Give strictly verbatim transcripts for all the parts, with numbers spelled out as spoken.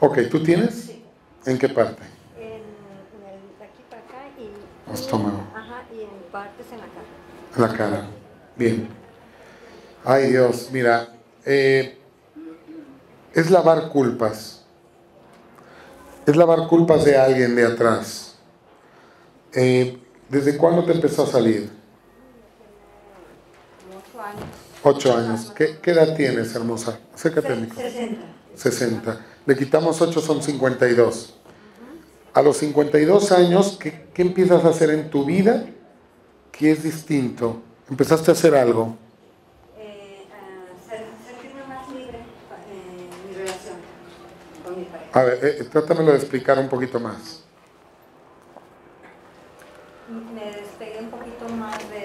Ok, ¿tú tienes? Sí. ¿En qué parte? En, en el, de aquí para acá y... Estómago. Ajá, y en partes en la cara. En la cara. Bien. Ay, Dios, mira, eh, es lavar culpas. Es lavar culpas de alguien de atrás. Eh, ¿Desde cuándo te empezó a salir? Como ocho años. Ocho años. ¿Qué, qué edad tienes, hermosa? Acércate al micrófono. sesenta. sesenta. Le quitamos ocho, son cincuenta y dos. A los cincuenta y dos años, ¿qué, qué empiezas a hacer en tu vida que es distinto? Empezaste a hacer algo. Eh, a ser, sentirme más libre en mi relación con mi pareja. A ver, eh, trátamelo de explicar un poquito más. Me despegué un poquito más de,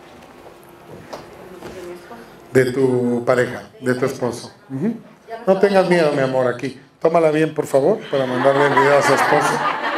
de mi esposo. De tu pareja, de tu esposo. Uh-huh. No tengas miedo, mi amor, aquí. Tómala bien, por favor, para mandarle el video a su esposo.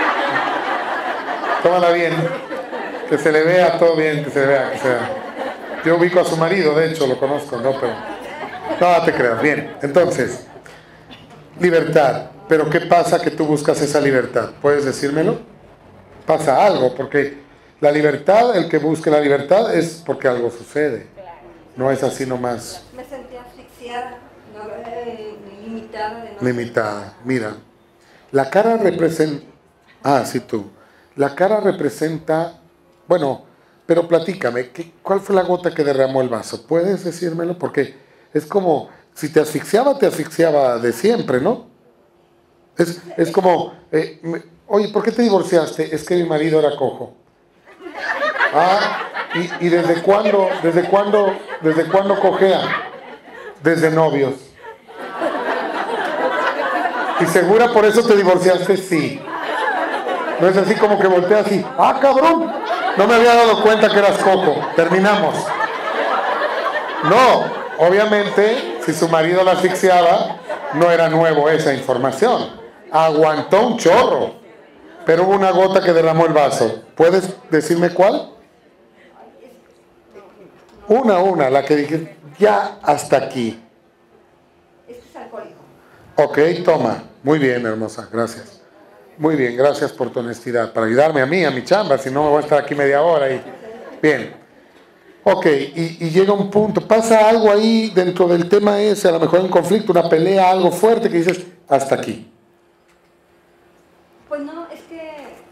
Tómala bien. Que se le vea todo bien, que se le vea, que se vea. Yo ubico a su marido, de hecho, lo conozco, ¿no? Pero no te creas. Bien, entonces, libertad. Pero ¿qué pasa que tú buscas esa libertad? ¿Puedes decírmelo? Pasa algo, porque la libertad, el que busque la libertad es porque algo sucede. No es así nomás. Me sentía asfixiada, no, eh, limitada. De no Limitada. Mira, la cara representa... Ah, sí, tú. La cara representa... Bueno, pero platícame, ¿qué, ¿cuál fue la gota que derramó el vaso? ¿Puedes decírmelo? Porque es como, si te asfixiaba, te asfixiaba de siempre, ¿no? Es, es como, eh, me, oye, ¿por qué te divorciaste? Es que mi marido era cojo. Ah, ¿y, y desde cuándo, desde cuándo, desde cuándo cojea? Desde novios. ¿Y segura por eso te divorciaste? Sí. No es así como que volteas así, ¡ah, cabrón! No me había dado cuenta que eras cojo. Terminamos. No, obviamente, si su marido la asfixiaba, no era nuevo esa información. Aguantó un chorro, pero hubo una gota que derramó el vaso. ¿Puedes decirme cuál? Una, una, la que dije, ya hasta aquí. Este es alcohólico. Ok, toma. Muy bien, hermosa, gracias. Muy bien, gracias por tu honestidad, para ayudarme a mí, a mi chamba, si no me voy a estar aquí media hora. Y... Bien. Ok, y, y llega un punto, pasa algo ahí dentro del tema ese, a lo mejor un conflicto, una pelea, algo fuerte, que dices, hasta aquí. Pues no, es que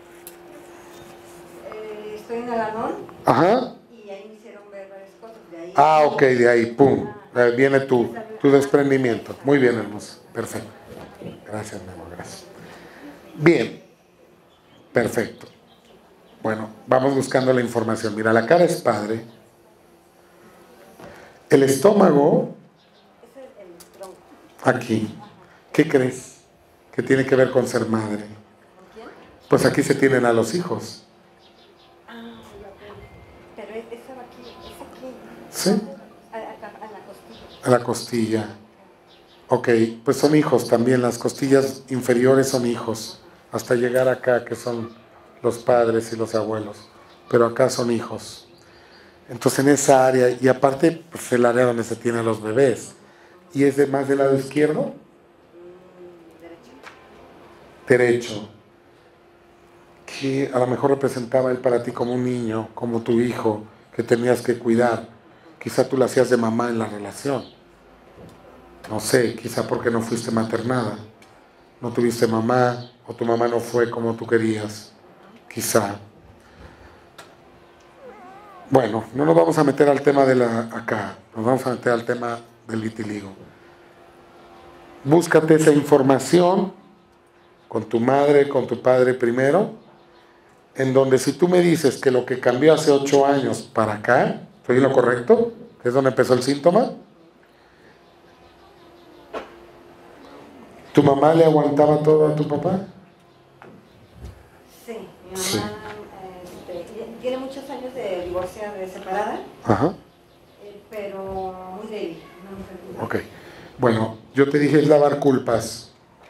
eh, estoy en Alanón. Ajá. Y ahí me hicieron ver varias cosas. De ahí, Ah, ok, de ahí, pum, ahí viene tu, tu desprendimiento. Muy bien, hermosa, perfecto. Gracias, mi amor, gracias. Bien, perfecto. Bueno, vamos buscando la información. Mira, la cara es padre. El estómago, aquí. ¿Qué crees? Que tiene que ver con ser madre. Pues aquí se tienen a los hijos. Pero esa va aquí, es aquí. ¿Sí? A, a, a la costilla. A la costilla. Ok, pues son hijos también. Las costillas inferiores son hijos. Hasta llegar acá, que son los padres y los abuelos. Pero acá son hijos. Entonces en esa área, y aparte pues el área donde se tienen los bebés, ¿y es de más del lado izquierdo? Derecho. Derecho. Que a lo mejor representaba él para ti como un niño, como tu hijo, que tenías que cuidar. Quizá tú lo hacías de mamá en la relación. No sé, quizá porque no fuiste maternada. No tuviste mamá, o tu mamá no fue como tú querías. Quizá. Bueno, no nos vamos a meter al tema de la acá, nos vamos a meter al tema del vitiligo. Búscate esa información con tu madre, con tu padre primero, en donde si tú me dices que lo que cambió hace ocho años para acá, ¿estoy en lo correcto? ¿Es donde empezó el síntoma? ¿Tu mamá le aguantaba todo a tu papá? Sí, mi mamá Sí. este, tiene muchos años de divorciada, de separada. Ajá. Eh, pero muy débil. No, Ok. Bueno, yo te dije es lavar culpas.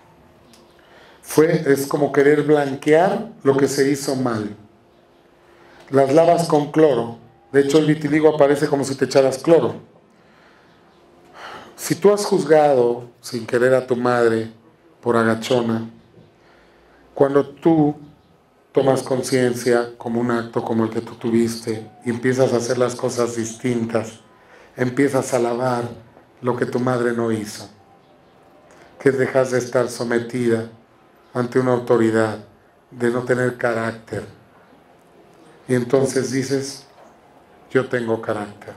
Fue, es como querer blanquear lo que se hizo mal. Las lavas con cloro. De hecho, el vitiligo aparece como si te echaras cloro. Si tú has juzgado sin querer a tu madre por agachona. Cuando tú tomas conciencia como un acto como el que tú tuviste y empiezas a hacer las cosas distintas, empiezas a alabar lo que tu madre no hizo, que dejas de estar sometida ante una autoridad, de no tener carácter. Y entonces dices, yo tengo carácter.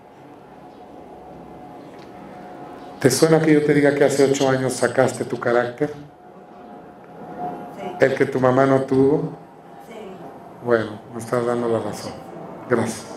¿Te suena que yo te diga que hace ocho años sacaste tu carácter? Sí. ¿El que tu mamá no tuvo? Sí. Bueno, me estás dando la razón. Gracias.